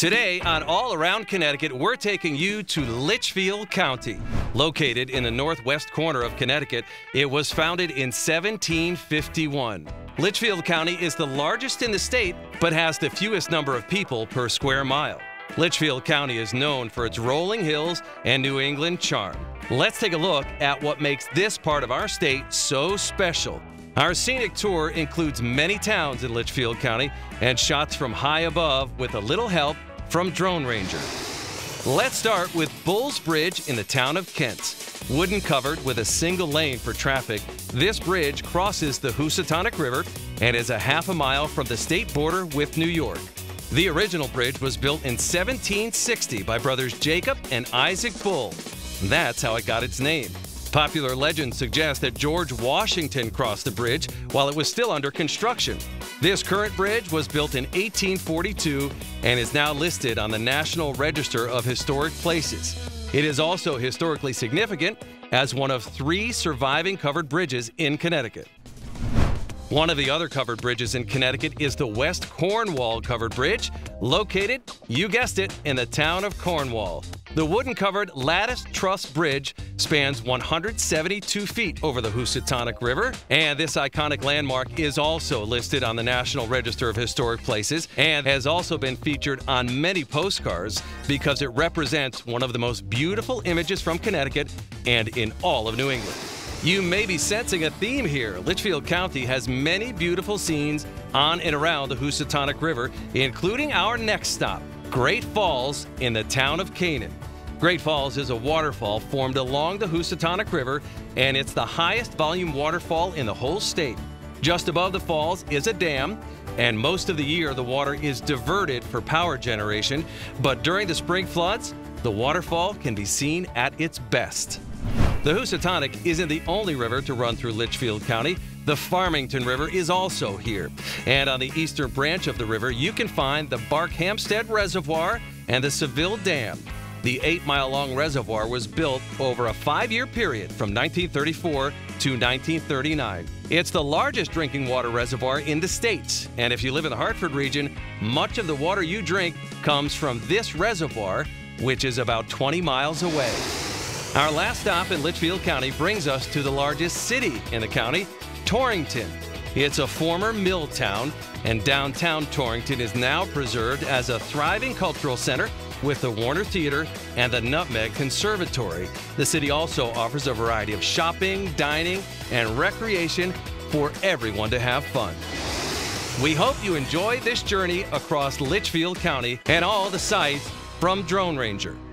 Today on All Around Connecticut, we're taking you to Litchfield County. Located in the northwest corner of Connecticut, it was founded in 1751. Litchfield County is the largest in the state, but has the fewest number of people per square mile. Litchfield County is known for its rolling hills and New England charm. Let's take a look at what makes this part of our state so special. Our scenic tour includes many towns in Litchfield County and shots from high above with a little help from Drone Ranger. Let's start with Bulls Bridge in the town of Kent. Wooden covered with a single lane for traffic, this bridge crosses the Housatonic River and is a half a mile from the state border with New York. The original bridge was built in 1760 by brothers Jacob and Isaac Bull. That's how it got its name. Popular legend suggests that George Washington crossed the bridge while it was still under construction. This current bridge was built in 1842 and is now listed on the National Register of Historic Places. It is also historically significant as one of 3 surviving covered bridges in Connecticut. One of the other covered bridges in Connecticut is the West Cornwall Covered Bridge, located, you guessed it, in the town of Cornwall. The wooden-covered lattice truss bridge spans 172 feet over the Housatonic River, and this iconic landmark is also listed on the National Register of Historic Places and has also been featured on many postcards because it represents one of the most beautiful images from Connecticut and in all of New England. You may be sensing a theme here. Litchfield County has many beautiful scenes on and around the Housatonic River, including our next stop, Great Falls in the town of Canaan. Great Falls is a waterfall formed along the Housatonic River, and it's the highest volume waterfall in the whole state. Just above the falls is a dam, and most of the year the water is diverted for power generation, but during the spring floods, the waterfall can be seen at its best. The Housatonic isn't the only river to run through Litchfield County. The Farmington River is also here. And on the eastern branch of the river, you can find the Barkhamsted Reservoir and the Seville Dam. The 8-mile-long reservoir was built over a 5-year period from 1934 to 1939. It's the largest drinking water reservoir in the state. And if you live in the Hartford region, much of the water you drink comes from this reservoir, which is about 20 miles away. Our last stop in Litchfield County brings us to the largest city in the county, Torrington. It's a former mill town, and downtown Torrington is now preserved as a thriving cultural center with the Warner Theater and the Nutmeg Conservatory. The city also offers a variety of shopping, dining, and recreation for everyone to have fun. We hope you enjoy this journey across Litchfield County and all the sights from Drone Ranger.